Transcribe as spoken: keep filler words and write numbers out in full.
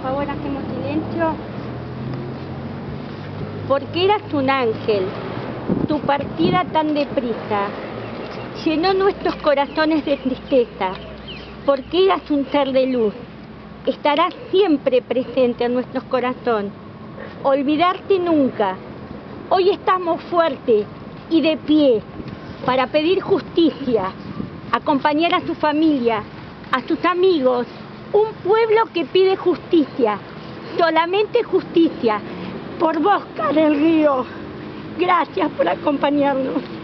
favor, hacemos silencio. Porque eras un ángel, tu partida tan deprisa llenó nuestros corazones de tristeza. Porque eras un ser de luz, estarás siempre presente en nuestros corazones. Olvidarte nunca. Hoy estamos fuertes y de pie para pedir justicia, acompañar a su familia, a sus amigos, un pueblo que pide justicia, solamente justicia. Por vos, Karen Río, gracias por acompañarnos.